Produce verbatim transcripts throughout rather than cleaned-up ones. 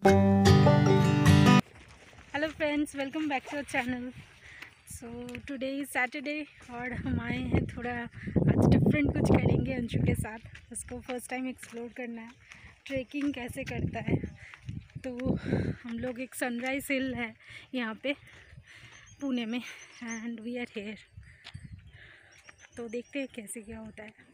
Hello friends, welcome back to our channel. So today is Saturday और हम आए हैं थोड़ा आज डिफरेंट कुछ करेंगे अंशु के साथ। उसको फर्स्ट टाइम एक्सप्लोर करना है ट्रैकिंग कैसे करता है। तो हम लोग एक सनराइज हिल है यहाँ पे पुणे में एंड वी आर हेयर। तो देखते हैं कैसे क्या होता है।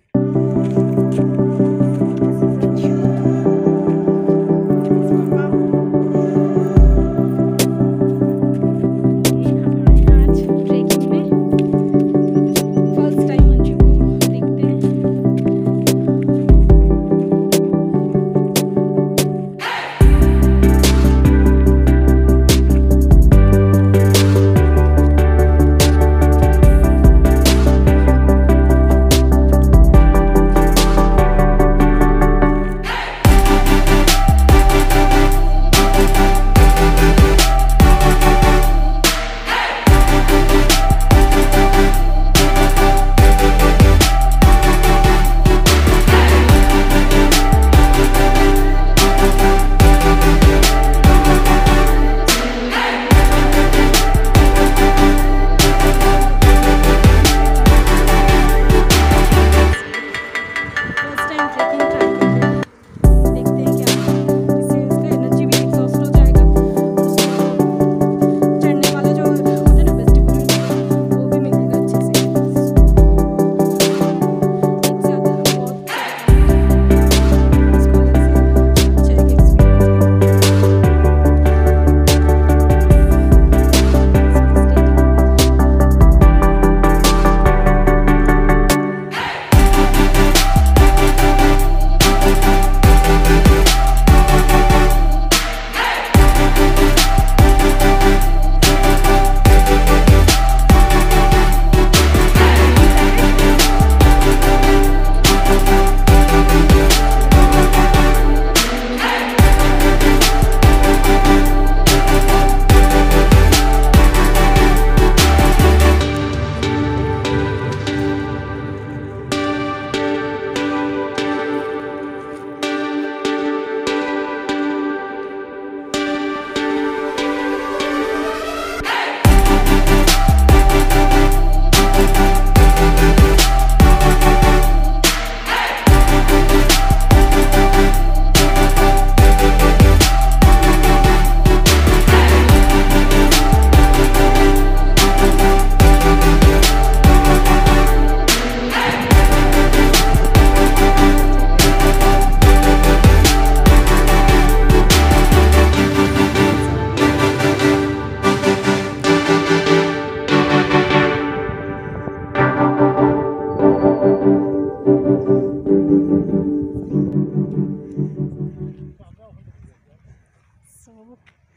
So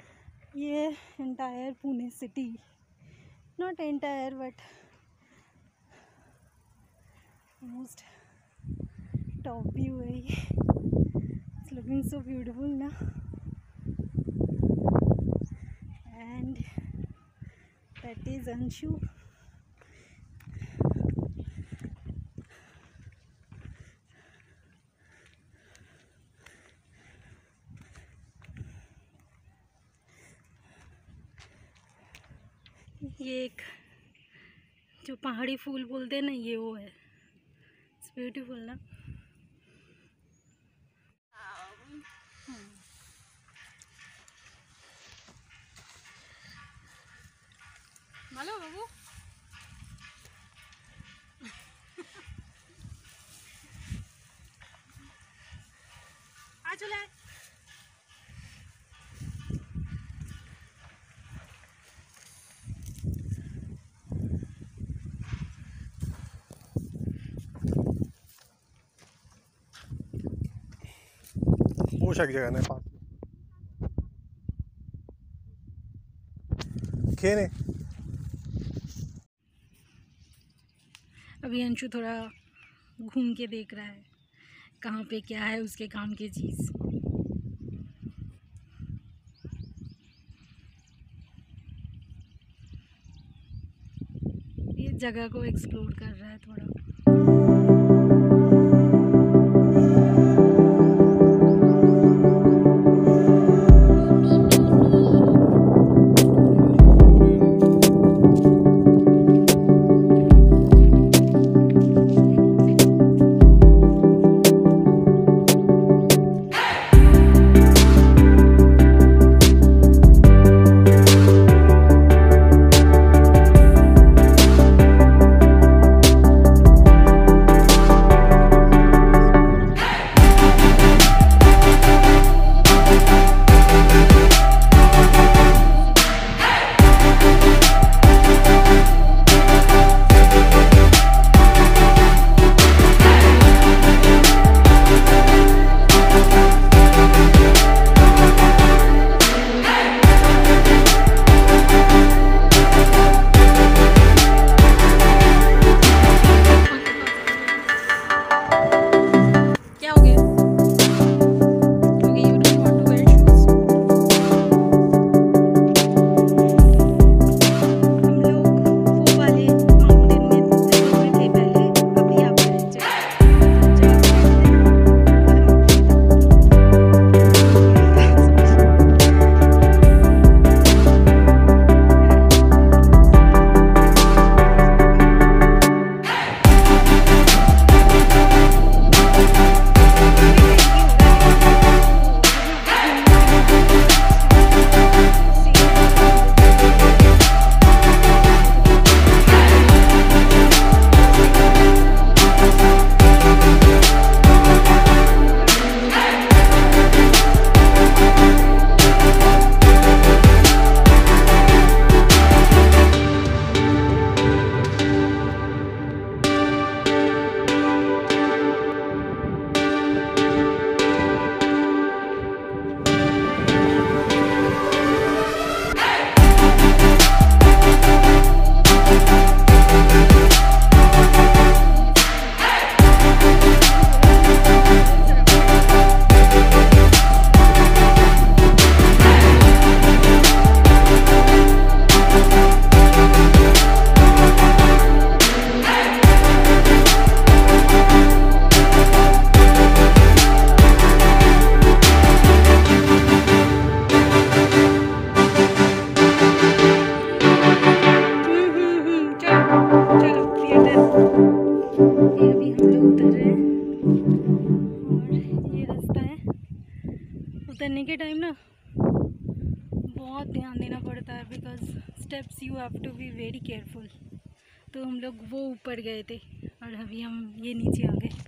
ये entire Pune city, not entire but almost top view है ये. It's looking so beautiful ना. And that is Anshu. ये एक जो पहाड़ी फूल बोलते हैं ना, ये वो है. इट्स ब्यूटीफुल ना. हेलो बाबू. आ चले. पोशाक जगह नाही पास खेने. अभी अंशु थोड़ा घूम के देख रहा है कहाँ पे क्या है उसके काम की चीज़. ये जगह को एक्सप्लोर कर रहा है थोड़ा. ना बहुत ध्यान देना पड़ता है, because steps you have to be very careful. तो हम लोग वो ऊपर गए थे और अभी हम ये नीचे आ गए।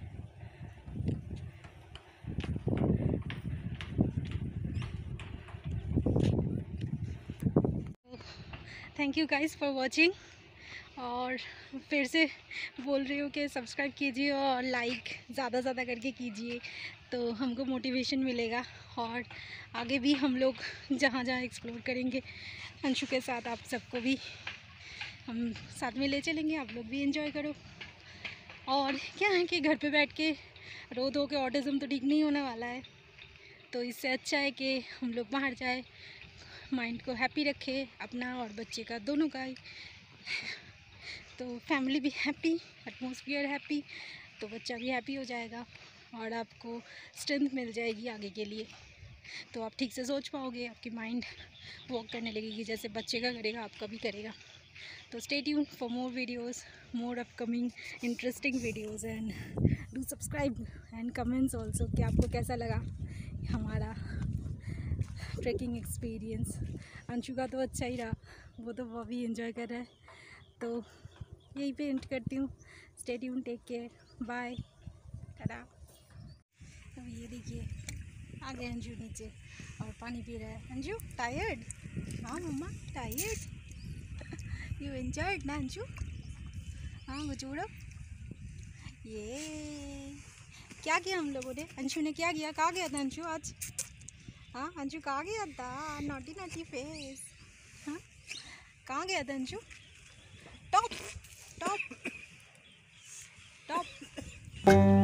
Thank you guys for watching, और फिर से बोल रही हूँ कि सब्सक्राइब कीजिए और लाइक ज़्यादा ज़्यादा करके कीजिए, तो हमको मोटिवेशन मिलेगा। और आगे भी हम लोग जहाँ जहाँ एक्सप्लोर करेंगे अंशु के साथ, आप सबको भी हम साथ में ले चलेंगे, आप लोग भी एंजॉय करो। और क्या है कि घर पे बैठ के रो धो के ऑटिज़म तो ठीक नहीं होने वाला है, तो इससे अच्छा है कि हम लोग बाहर जाए, माइंड को हैप्पी रखे अपना और बच्चे का, दोनों का ही। तो फैमिली भी हैप्पी, एटमॉस्फेयर हैप्पी, तो बच्चा भी हैप्पी हो जाएगा और आपको स्ट्रेंथ मिल जाएगी आगे के लिए। तो आप ठीक से सोच पाओगे, आपकी माइंड वर्क करने लगेगी, जैसे बच्चे का करेगा आपका भी करेगा। तो stay tune for more videos, more upcoming interesting videos, and do subscribe and comments also कि आपको कैसा लगा हमारा ट्रैकिंग एक्सपीरियंस। अंशु का तो अच्छा ही रहा, वो तो वो भी एंजॉय कर रहा है। तो यहीं पे एंड करती हूँ। Stay tune, take care, bye, tata. अब ये देखिए आ गए अंशु नीचे और पानी पी रहा है। अंशु टायर्ड? हाँ मम्मा टायर्ड। यू एंजॉयड ना अंशु? हाँ बचूड़ा। ये क्या किया हम लोगों ने, अंशु ने क्या किया? कहाँ गया था अंशु आज? हाँ अंशु कहाँ गया था? Naughty naughty face. हाँ कहाँ गया था अंशु? Top top top